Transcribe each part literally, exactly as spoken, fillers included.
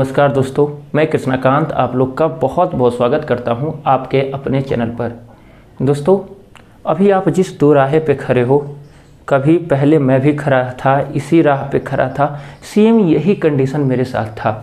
नमस्कार दोस्तों, मैं कृष्णाकांत आप लोग का बहुत बहुत स्वागत करता हूं आपके अपने चैनल पर। दोस्तों, अभी आप जिस दो राह पे खड़े हो, कभी पहले मैं भी खड़ा था, इसी राह पे खड़ा था, सेम यही कंडीशन मेरे साथ था।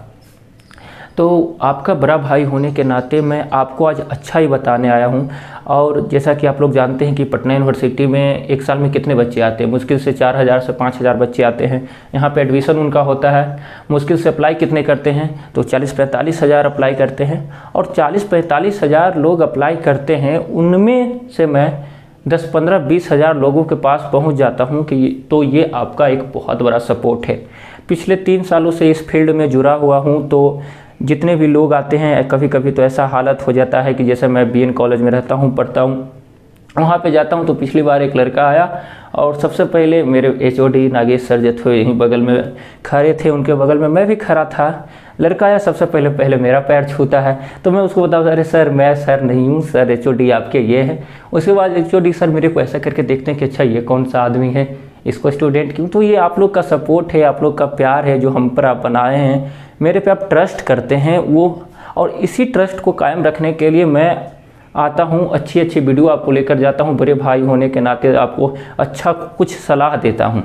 तो आपका बड़ा भाई होने के नाते मैं आपको आज अच्छा ही बताने आया हूं। और जैसा कि आप लोग जानते हैं कि पटना यूनिवर्सिटी में एक साल में कितने बच्चे आते हैं, मुश्किल से चार हज़ार से पाँच हज़ार बच्चे आते हैं। यहाँ पे एडमिशन उनका होता है, मुश्किल से अप्लाई कितने करते हैं तो चालीस पैंतालीस हज़ार अप्लाई करते हैं। और चालीस पैंतालीस हज़ार लोग अप्लाई करते हैं, उनमें से मैं दस पंद्रह बीस हज़ार लोगों के पास पहुँच जाता हूँ कि तो ये आपका एक बहुत बड़ा सपोर्ट है। पिछले तीन सालों से इस फील्ड में जुड़ा हुआ हूँ, तो जितने भी लोग आते हैं, कभी कभी तो ऐसा हालत हो जाता है कि जैसे मैं बी एन कॉलेज में रहता हूँ, पढ़ता हूँ, वहाँ पे जाता हूँ तो पिछली बार एक लड़का आया और सबसे पहले मेरे H O D Nagesh sir जो थे यहीं बगल में खड़े थे, उनके बगल में मैं भी खड़ा था। लड़का आया, सबसे पहले पहले मेरा पैर छूता है, तो मैं उसको बताऊँ, अरे सर मैं सर नहीं हूँ, सर एच ओ डी आपके ये है। उसके बाद एच ओ डी सर मेरे को ऐसा करके देखते हैं कि अच्छा ये कौन सा आदमी है, इसको स्टूडेंट क्यों। तो ये आप लोग का सपोर्ट है, आप लोग का प्यार है जो हम पर आप बनाए हैं, मेरे पे आप ट्रस्ट करते हैं वो। और इसी ट्रस्ट को कायम रखने के लिए मैं आता हूँ, अच्छी अच्छी वीडियो आपको लेकर जाता हूँ, बड़े भाई होने के नाते आपको अच्छा कुछ सलाह देता हूँ।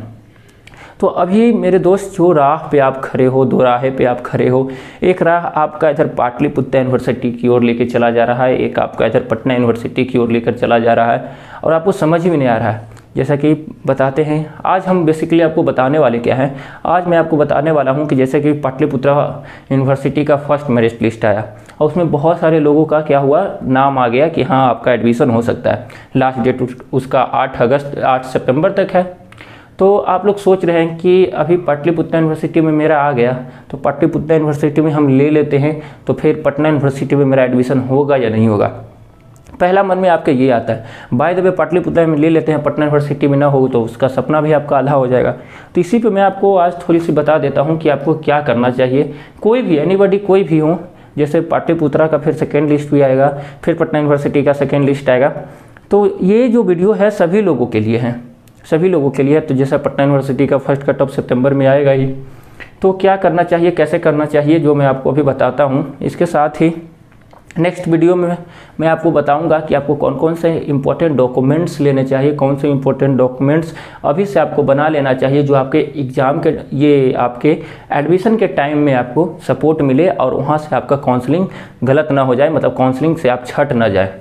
तो अभी मेरे दोस्त, जो राह पे आप खड़े हो, दो राह पे आप खड़े हो, एक राह आपका इधर पाटलिपुत्र यूनिवर्सिटी की ओर लेके चला जा रहा है, एक आपका इधर पटना यूनिवर्सिटी की ओर लेकर चला जा रहा है, और आपको समझ में नहीं आ रहा है। जैसा कि बताते हैं, आज हम बेसिकली आपको बताने वाले क्या हैं। आज मैं आपको बताने वाला हूं कि जैसे कि पाटलिपुत्र यूनिवर्सिटी का फर्स्ट मेरिट लिस्ट आया और उसमें बहुत सारे लोगों का क्या हुआ, नाम आ गया कि हाँ आपका एडमिशन हो सकता है। लास्ट डेट उसका आठ अगस्त आठ सितंबर तक है। तो आप लोग सोच रहे हैं कि अभी पाटलिपुत्र यूनिवर्सिटी में मेरा आ गया, तो पाटलिपुत्र यूनिवर्सिटी में हम ले लेते हैं, तो फिर पटना यूनिवर्सिटी में मेरा एडमिशन होगा या नहीं होगा। पहला मन में आपके ये आता है, बाय द वे पाटलिपुत्र में ले लेते हैं, पटना यूनिवर्सिटी में ना हो तो उसका सपना भी आपका आधा हो जाएगा। तो इसी पे मैं आपको आज थोड़ी सी बता देता हूँ कि आपको क्या करना चाहिए। कोई भी एनीबॉडी कोई भी हो, जैसे पाटलिपुत्र का फिर सेकेंड लिस्ट भी आएगा, फिर पटना यूनिवर्सिटी का सेकेंड लिस्ट आएगा, तो ये जो वीडियो है सभी लोगों के लिए है, सभी लोगों के लिए। तो जैसे पटना यूनिवर्सिटी का फर्स्ट कट ऑफ सितंबर में आएगा ही, तो क्या करना चाहिए, कैसे करना चाहिए, जो मैं आपको अभी बताता हूँ। इसके साथ ही नेक्स्ट वीडियो में मैं आपको बताऊंगा कि आपको कौन कौन से इंपॉर्टेंट डॉक्यूमेंट्स लेने चाहिए, कौन से इंपॉर्टेंट डॉक्यूमेंट्स अभी से आपको बना लेना चाहिए, जो आपके एग्ज़ाम के, ये आपके एडमिशन के टाइम में आपको सपोर्ट मिले और वहाँ से आपका काउंसलिंग गलत ना हो जाए, मतलब काउंसलिंग से आप छट ना जाए।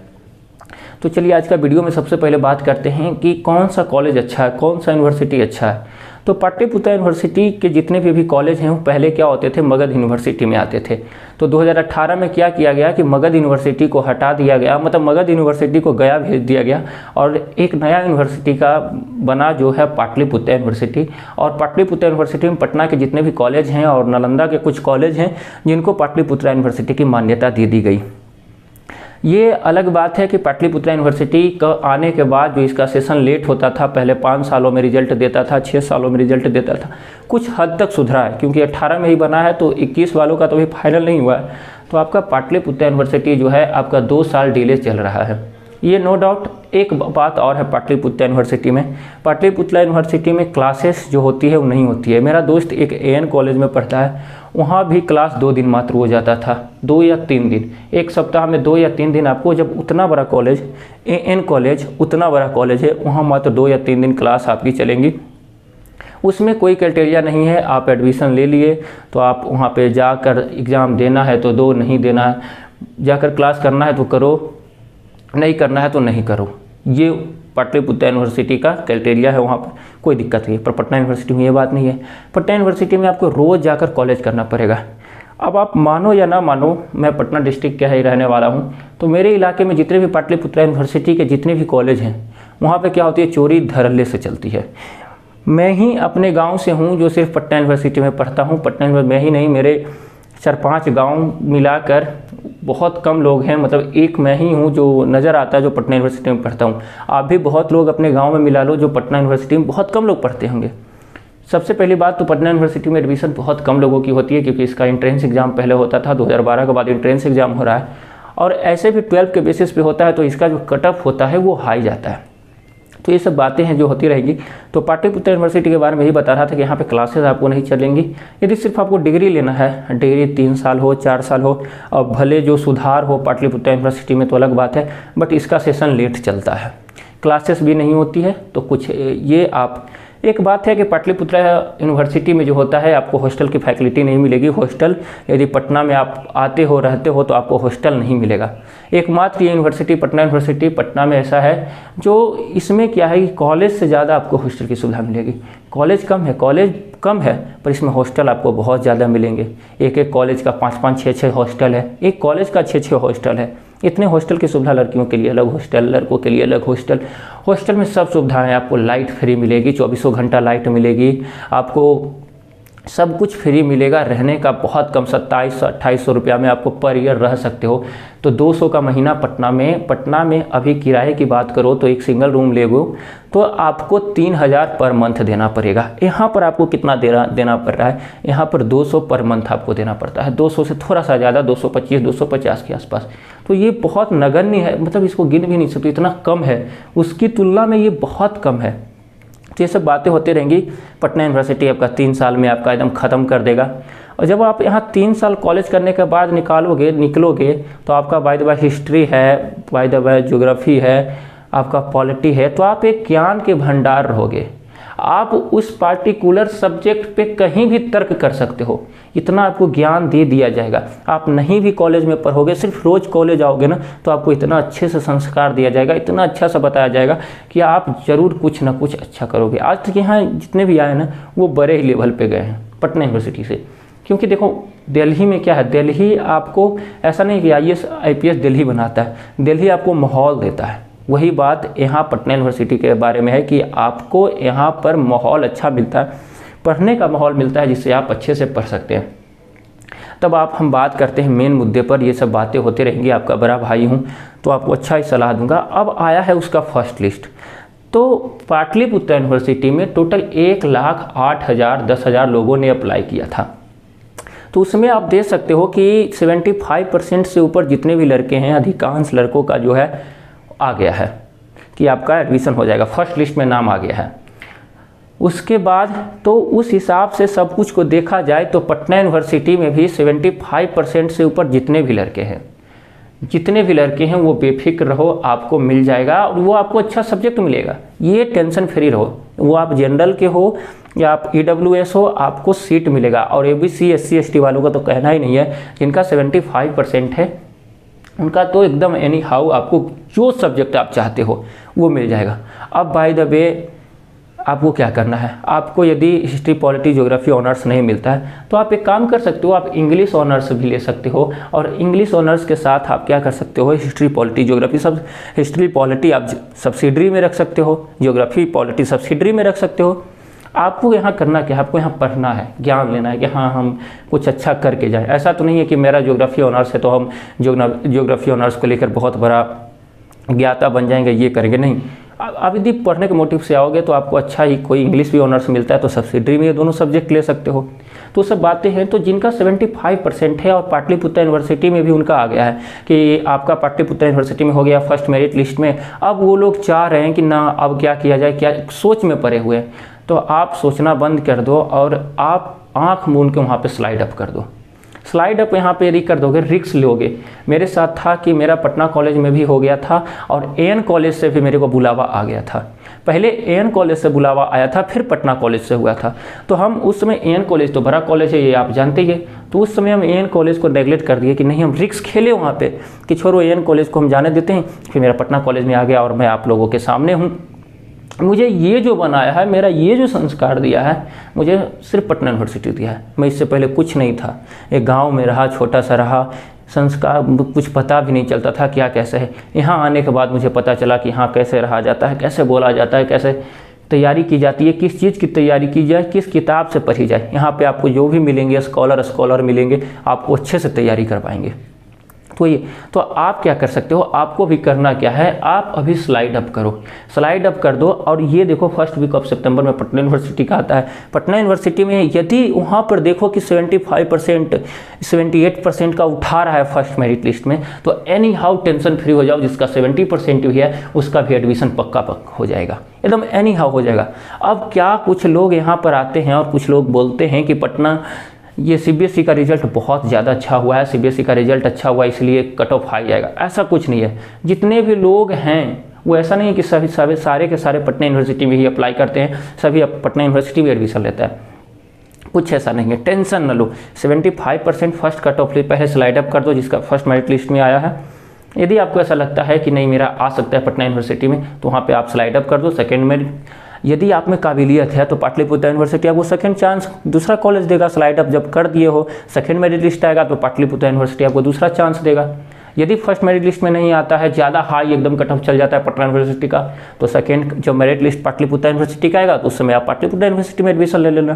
तो चलिए आज का वीडियो में सबसे पहले बात करते हैं कि कौन सा कॉलेज अच्छा है, कौन सा यूनिवर्सिटी अच्छा है। तो पाटलिपुत्र यूनिवर्सिटी के जितने भी अभी कॉलेज हैं वो पहले क्या होते थे, मगध यूनिवर्सिटी में आते थे। तो दो हज़ार अठारह में क्या किया गया कि मगध यूनिवर्सिटी को हटा दिया गया, मतलब मगध यूनिवर्सिटी को गया भेज दिया गया और एक नया यूनिवर्सिटी का बना जो है पाटलिपुत्र यूनिवर्सिटी। और पाटलिपुत्र यूनिवर्सिटी में पटना के जितने भी कॉलेज हैं और नालंदा के कुछ कॉलेज हैं जिनको पाटलिपुत्र यूनिवर्सिटी की मान्यता दे दी गई। ये अलग बात है कि पाटलिपुत्र यूनिवर्सिटी का आने के बाद जो इसका सेशन लेट होता था, पहले पाँच सालों में रिजल्ट देता था, छः सालों में रिजल्ट देता था, कुछ हद तक सुधरा है, क्योंकि अठारह में ही बना है तो इक्कीस वालों का तो अभी फाइनल नहीं हुआ है। तो आपका पाटलिपुत्र यूनिवर्सिटी जो है आपका दो साल डिले चल रहा है, ये नो डाउट। एक बात और है पाटलिपुत्र यूनिवर्सिटी में, पाटलिपुत्र यूनिवर्सिटी में क्लासेस जो होती है वो नहीं होती है। मेरा दोस्त एक ए एन कॉलेज में पढ़ता है, वहाँ भी क्लास दो दिन मात्र हो जाता था, दो या तीन दिन, एक सप्ताह में दो या तीन दिन आपको। जब उतना बड़ा कॉलेज, ए एन कॉलेज उतना बड़ा कॉलेज है, वहाँ मात्र दो या तीन दिन क्लास आपकी चलेंगी। उसमें कोई क्राइटेरिया नहीं है, आप एडमिशन ले लिए तो आप वहाँ पे जाकर एग्ज़ाम देना है तो दो, नहीं देना है, जाकर क्लास करना है तो करो, नहीं करना है तो नहीं करो। ये पाटलिपुत्र यूनिवर्सिटी का क्राइटेरिया है, वहाँ पर कोई दिक्कत नहीं है। पर पटना यूनिवर्सिटी में ये बात नहीं है। पटना यूनिवर्सिटी में आपको रोज़ जाकर कॉलेज करना पड़ेगा। अब आप मानो या ना मानो, मैं पटना डिस्ट्रिक्ट का ही रहने वाला हूँ, तो मेरे इलाके में जितने भी पाटलिपुत्र यूनिवर्सिटी के जितने भी कॉलेज हैं वहाँ पे क्या होती है, चोरी धड़ल्ले से चलती है। मैं ही अपने गाँव से हूँ जो सिर्फ पटना यूनिवर्सिटी में पढ़ता हूँ। पटना यूनिवर्सिटी में ही नहीं, मेरे चार पाँच गांव मिलाकर बहुत कम लोग हैं, मतलब एक मैं ही हूं जो नज़र आता है जो पटना यूनिवर्सिटी में पढ़ता हूं। आप भी बहुत लोग अपने गांव में मिला लो जो पटना यूनिवर्सिटी में बहुत कम लोग पढ़ते होंगे। सबसे पहली बात तो पटना यूनिवर्सिटी में एडमिशन बहुत कम लोगों की होती है, क्योंकि इसका एंट्रेंस एग्जाम पहले होता था, दो हज़ार बारह के बाद एंट्रेंस एग्जाम हो रहा है, और ऐसे भी ट्वेल्व के बेसिस पे होता है, तो इसका जो कट ऑफ होता है वो हाई जाता है। तो ये सब बातें हैं जो होती रहेंगी। तो पाटलिपुत्र यूनिवर्सिटी के बारे में यही बता रहा था कि यहाँ पे क्लासेस आपको नहीं चलेंगी। यदि सिर्फ आपको डिग्री लेना है, डिग्री तीन साल हो चार साल हो, और भले जो सुधार हो पाटलिपुत्र यूनिवर्सिटी में तो अलग बात है, बट इसका सेशन लेट चलता है, क्लासेस भी नहीं होती है। तो कुछ ये आप एक बात है कि पाटलिपुत्र यूनिवर्सिटी में जो होता है आपको हॉस्टल की फैसिलिटी नहीं मिलेगी। हॉस्टल यदि पटना में आप आते हो रहते हो तो आपको हॉस्टल नहीं मिलेगा। एकमात्र ये यूनिवर्सिटी पटना यूनिवर्सिटी पटना में ऐसा है जो इसमें क्या है कि कॉलेज से ज़्यादा आपको हॉस्टल की सुविधा मिलेगी। कॉलेज कम है, कॉलेज कम है पर इसमें हॉस्टल आपको बहुत ज़्यादा मिलेंगे। एक एक कॉलेज का पाँच पाँच छः छः हॉस्टल है, एक कॉलेज का छः छः हॉस्टल है। इतने हॉस्टल की सुविधा, लड़कियों के लिए अलग हॉस्टल, लड़कों के लिए अलग हॉस्टल। हॉस्टल में सब सुविधाएं, आपको लाइट फ्री मिलेगी, चौबीसों घंटा लाइट मिलेगी, आपको सब कुछ फ्री मिलेगा। रहने का बहुत कम सत्ताईस सौ अट्ठाईस सौ रुपया में आपको पर ईयर रह सकते हो। तो दो सौ का महीना पटना में पटना में अभी किराए की बात करो तो एक सिंगल रूम लेगो तो आपको तीन हज़ार पर मंथ देना पड़ेगा। यहाँ पर आपको कितना देना देना पड़ रहा है, यहाँ पर दो सौ पर मंथ आपको देना पड़ता है, दो सौ से थोड़ा सा ज़्यादा, दो सौ पच्चीस दो सौ पचास के आसपास। तो ये बहुत नगण्य है, मतलब इसको गिन भी नहीं सकते, इतना कम है, उसकी तुलना में ये बहुत कम है। तो ये सब बातें होती रहेंगी। पटना यूनिवर्सिटी आपका तीन साल में आपका एकदम ख़त्म कर देगा। और जब आप यहाँ तीन साल कॉलेज करने के बाद निकालोगे निकलोगे तो आपका बाय द बाय हिस्ट्री है, बाय द बाय ज्योग्राफी है, आपका पॉलिटी है, तो आप एक ज्ञान के भंडार रहोगे। आप उस पार्टिकुलर सब्जेक्ट पे कहीं भी तर्क कर सकते हो, इतना आपको ज्ञान दे दिया जाएगा। आप नहीं भी कॉलेज में पढ़ोगे, सिर्फ रोज़ कॉलेज आओगे ना तो आपको इतना अच्छे से संस्कार दिया जाएगा, इतना अच्छा सा बताया जाएगा कि आप ज़रूर कुछ ना कुछ अच्छा करोगे। आज तक यहाँ जितने भी आए ना वो बड़े ही लेवल पे गए हैं पटना यूनिवर्सिटी से। क्योंकि देखो दिल्ली में क्या है, दिल्ली आपको ऐसा नहीं कि I A S I P S Delhi बनाता है, दिल्ली आपको माहौल देता है। वही बात यहाँ पटना यूनिवर्सिटी के बारे में है कि आपको यहाँ पर माहौल अच्छा मिलता है, पढ़ने का माहौल मिलता है जिससे आप अच्छे से पढ़ सकते हैं। तब आप हम बात करते हैं मेन मुद्दे पर। ये सब बातें होती रहेंगी, आपका बड़ा भाई हूँ तो आपको अच्छा ही सलाह दूंगा। अब आया है उसका फर्स्ट लिस्ट। तो पाटलिपुत्र यूनिवर्सिटी में टोटल एक लाख आठ हज़ार दस हज़ार लोगों ने अप्लाई किया था। तो उसमें आप देख सकते हो कि पचहत्तर परसेंट से ऊपर जितने भी लड़के हैं, अधिकांश लड़कों का जो है आ गया है कि आपका एडमिशन हो जाएगा, फर्स्ट लिस्ट में नाम आ गया है। उसके बाद तो उस हिसाब से सब कुछ को देखा जाए तो पटना यूनिवर्सिटी में भी पचहत्तर परसेंट से ऊपर जितने भी लड़के हैं जितने भी लड़के हैं वो बेफिक्र रहो, आपको मिल जाएगा और वो आपको अच्छा सब्जेक्ट मिलेगा। ये टेंशन फ्री रहो, वो आप जनरल के हो या आप ई डब्ल्यू एस हो, आपको सीट मिलेगा। और A B C S C S T वालों का तो कहना ही नहीं है, जिनका पचहत्तर परसेंट है उनका तो एकदम एनी हाउ आपको जो सब्जेक्ट आप चाहते हो वो मिल जाएगा। अब बाय द वे आपको क्या करना है, आपको यदि हिस्ट्री पॉलिटी ज्योग्राफी ऑनर्स नहीं मिलता है तो आप एक काम कर सकते हो, आप इंग्लिश ऑनर्स भी ले सकते हो। और इंग्लिश ऑनर्स के साथ आप क्या कर सकते हो, हिस्ट्री पॉलिटी ज्योग्राफी सब हिस्ट्री पॉलिटी आप सब्सिडरी में रख सकते हो, ज्योग्राफी पॉलिटी सब्सिडरी में रख सकते हो। आपको यहाँ करना क्या है, आपको यहाँ पढ़ना है, ज्ञान लेना है कि हाँ हम कुछ अच्छा करके जाएं। ऐसा तो नहीं है कि मेरा ज्योग्राफी ऑनर्स है तो हम ज्योग्राफी ऑनर्स को लेकर बहुत बड़ा ज्ञाता बन जाएंगे, ये करेंगे, नहीं। आप यदि पढ़ने के मोटिव से आओगे तो आपको अच्छा ही कोई इंग्लिश भी ऑनर्स मिलता है तो सब्सिडरी में ये दोनों सब्जेक्ट ले सकते हो। तो सब बातें हैं। तो जिनका पचहत्तर परसेंट है और पाटलिपुत्र यूनिवर्सिटी में भी उनका आ गया है कि आपका पाटलिपुत्र यूनिवर्सिटी में हो गया फर्स्ट मेरिट लिस्ट में, अब वो लोग चाह रहे हैं कि ना अब क्या किया जाए, क्या सोच में पड़े हुए हैं। तो आप सोचना बंद कर दो और आप आँख मूंद के वहाँ पर स्लाइड अप कर दो। स्लाइड अप यहाँ पे यदि कर दोगे, रिक्स लोगे। मेरे साथ था कि मेरा पटना कॉलेज में भी हो गया था और ए एन कॉलेज से भी मेरे को बुलावा आ गया था। पहले ए एन कॉलेज से बुलावा आया था, फिर पटना कॉलेज से हुआ था। तो हम उस समय ए एन कॉलेज तो बड़ा कॉलेज है, ये आप जानते ही है, तो उस समय हम ए एन कॉलेज को नेगलेक्ट कर दिए कि नहीं, हम रिक्स खेले वहाँ पे कि छोड़ो ए एन कॉलेज को हम जाने देते हैं। फिर मेरा पटना कॉलेज में आ गया और मैं आप लोगों के सामने हूँ। मुझे ये जो बनाया है, मेरा ये जो संस्कार दिया है, मुझे सिर्फ पटना यूनिवर्सिटी दिया है। मैं इससे पहले कुछ नहीं था, एक गांव में रहा, छोटा सा रहा, संस्कार कुछ पता भी नहीं चलता था क्या कैसे है। यहाँ आने के बाद मुझे पता चला कि हाँ कैसे रहा जाता है, कैसे बोला जाता है, कैसे तैयारी की जाती है, किस चीज़ की तैयारी की जाए, किस किताब से पढ़ी जाए। यहाँ पे आपको जो भी मिलेंगे स्कॉलर स्कॉलर मिलेंगे, आपको अच्छे से तैयारी कर पाएंगे। तो ये तो आप क्या कर सकते हो, आपको भी करना क्या है, आप अभी स्लाइड अप करो, स्लाइड अप कर दो। और ये देखो फर्स्ट वीक ऑफ सितंबर में पटना यूनिवर्सिटी का आता है। पटना यूनिवर्सिटी में यदि वहाँ पर देखो कि पचहत्तर परसेंट अठहत्तर परसेंट का उठा रहा है फर्स्ट मेरिट लिस्ट में, तो एनी हाउ टेंशन फ्री हो जाओ, जिसका सत्तर परसेंट भी है उसका भी एडमिशन पक्का पक्का हो जाएगा, एकदम एनी हाउ हो जाएगा। अब क्या कुछ लोग यहाँ पर आते हैं और कुछ लोग बोलते हैं कि पटना ये सीबीएसई का रिजल्ट बहुत ज़्यादा अच्छा हुआ है, सीबीएसई का रिजल्ट अच्छा हुआ इसलिए कट ऑफ हाई जाएगा, ऐसा कुछ नहीं है। जितने भी लोग हैं वो ऐसा नहीं है कि सभी सभी सारे के सारे पटना यूनिवर्सिटी में ही अप्लाई करते हैं, सभी पटना यूनिवर्सिटी में एडमिशन लेता है, कुछ ऐसा नहीं है, टेंशन न लो। पचहत्तर परसेंट फर्स्ट कट ऑफ पहले स्लाइड अप कर दो जिसका फर्स्ट मेरिट लिस्ट में आया है। यदि आपको ऐसा लगता है कि नहीं मेरा आ सकता है पटना यूनिवर्सिटी में, तो वहाँ पे आप स्लाइड अप कर दो। सेकंड में यदि आप में काबिलियत है तो पाटलिपुत्र यूनिवर्सिटी आपको सेकंड चांस दूसरा कॉलेज देगा। स्लाइड अप जब कर दिए हो, सेकंड मेरिट लिस्ट आएगा तो पाटलिपुत्र यूनिवर्सिटी आपको दूसरा चांस देगा। यदि फर्स्ट मेरिट लिस्ट में नहीं आता है, ज़्यादा हाई एकदम कट ऑफ चल जाता है पटना यूनिवर्सिटी का, तो सेकेंड जब मेरिट लिस्ट पाटलिपुत्र यूनिवर्सिटी का आएगा तो उस समय आप पाटलिपुत्र यूनिवर्सिटी में एडमिशन ले लेना।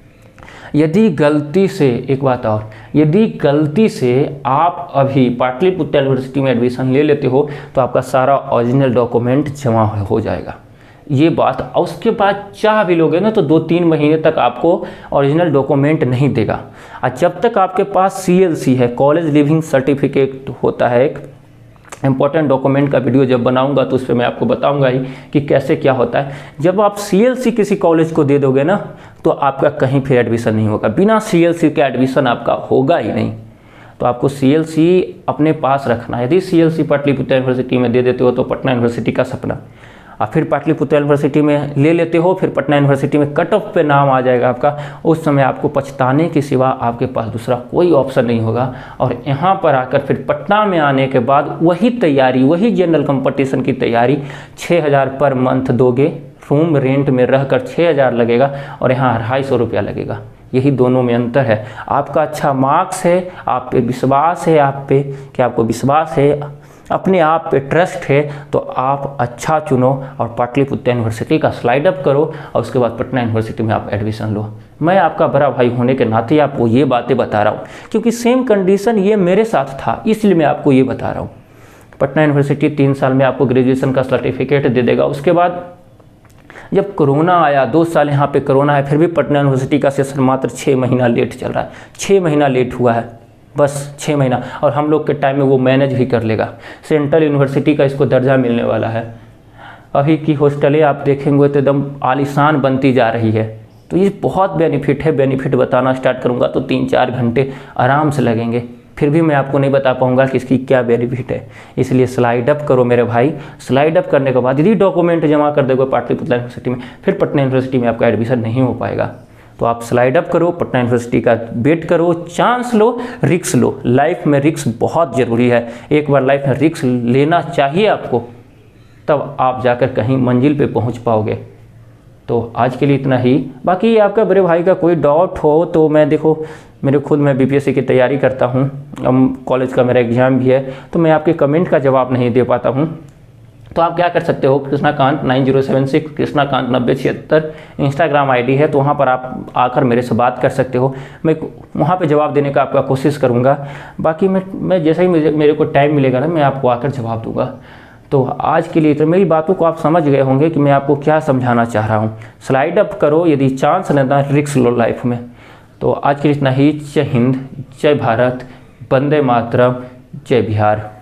यदि गलती से, एक बात और, यदि गलती से आप अभी पाटलिपुत्र यूनिवर्सिटी में एडमिशन ले लेते हो तो आपका सारा ओरिजिनल डॉक्यूमेंट जमा हो जाएगा, ये बात। और उसके बाद चाह भी लोगे ना तो दो तीन महीने तक आपको ओरिजिनल डॉक्यूमेंट नहीं देगा। और जब तक आपके पास सीएलसी है, कॉलेज लिविंग सर्टिफिकेट होता है, एक इम्पॉर्टेंट डॉक्यूमेंट का वीडियो जब बनाऊंगा तो उस पर मैं आपको बताऊंगा ही कि कैसे क्या होता है। जब आप सीएलसी किसी कॉलेज को दे दोगे ना तो आपका कहीं फिर एडमिशन नहीं होगा, बिना सीएलसी के एडमिशन आपका होगा ही नहीं। तो आपको सीएलसी अपने पास रखना। यदि सीएलसी पाटलिपुत्र यूनिवर्सिटी में दे देते हो तो पटना यूनिवर्सिटी का सपना, और फिर पाटलिपुत्र यूनिवर्सिटी में ले लेते हो, फिर पटना यूनिवर्सिटी में कट ऑफ पे नाम आ जाएगा आपका, उस समय आपको पछताने के सिवा आपके पास दूसरा कोई ऑप्शन नहीं होगा। और यहाँ पर आकर फिर पटना में आने के बाद वही तैयारी, वही जनरल कंपटीशन की तैयारी, छः हज़ार पर मंथ दोगे, रूम रेंट में रहकर छः हज़ार लगेगा और यहाँ अढ़ाई सौ रुपया लगेगा। यही दोनों में अंतर है। आपका अच्छा मार्क्स है, आप पे विश्वास है, आप पे कि आपको विश्वास है, अपने आप पे ट्रस्ट है, तो आप अच्छा चुनो और पाटलिपुत्र यूनिवर्सिटी का स्लाइड अप करो और उसके बाद पटना यूनिवर्सिटी में आप एडमिशन लो। मैं आपका बड़ा भाई होने के नाते आपको ये बातें बता रहा हूँ क्योंकि सेम कंडीशन ये मेरे साथ था, इसलिए मैं आपको ये बता रहा हूँ। पटना यूनिवर्सिटी तीन साल में आपको ग्रेजुएशन का सर्टिफिकेट दे देगा। उसके बाद जब कोरोना आया, दो साल यहाँ पे कोरोना है, फिर भी पटना यूनिवर्सिटी का सेशन मात्र छः महीना लेट चल रहा है, छः महीना लेट हुआ है, बस छः महीना, और हम लोग के टाइम में वो मैनेज भी कर लेगा। सेंट्रल यूनिवर्सिटी का इसको दर्जा मिलने वाला है। अभी की हॉस्टलें आप देखेंगे तो एकदम आलीशान बनती जा रही है। तो ये बहुत बेनिफिट है। बेनिफिट बताना स्टार्ट करूँगा तो तीन चार घंटे आराम से लगेंगे, फिर भी मैं आपको नहीं बता पाऊँगा कि इसकी क्या बेनिफिट है। इसलिए स्लाइड अप करो मेरे भाई। स्लाइड अप करने के बाद यदि डॉक्यूमेंट जमा कर दोगे पाटलिपुत्र यूनिवर्सिटी में, फिर पटना यूनिवर्सिटी में आपका एडमिशन नहीं हो पाएगा। तो आप स्लाइड अप करो, पटना यूनिवर्सिटी का वेट करो, चांस लो, रिक्स लो। लाइफ में रिक्स बहुत ज़रूरी है। एक बार लाइफ में रिक्स लेना चाहिए आपको, तब आप जाकर कहीं मंजिल पे पहुंच पाओगे। तो आज के लिए इतना ही। बाकी आपका बड़े भाई का कोई डाउट हो तो मैं, देखो मेरे खुद मैं बीपीएससी की तैयारी करता हूँ, अब कॉलेज का मेरा एग्ज़ाम भी है, तो मैं आपके कमेंट का जवाब नहीं दे पाता हूँ। तो आप क्या कर सकते हो, Krishnakant nine zero seven six Krishnakant नब्बे छिहत्तर इंस्टाग्राम आईडी है, तो वहाँ पर आप आकर मेरे से बात कर सकते हो। मैं वहाँ पे जवाब देने का आपका कोशिश करूँगा। बाकी मैं मैं जैसा ही मेरे, मेरे को टाइम मिलेगा ना, मैं आपको आकर जवाब दूँगा। तो आज के लिए तो मेरी बातों को आप समझ गए होंगे कि मैं आपको क्या समझाना चाह रहा हूँ। स्लाइड अप करो, यदि चांस लेना, रिस्क लो लाइफ में। तो आज के लिए इतना ही। जय हिंद, जय भारत, वंदे मातरम, जय बिहार।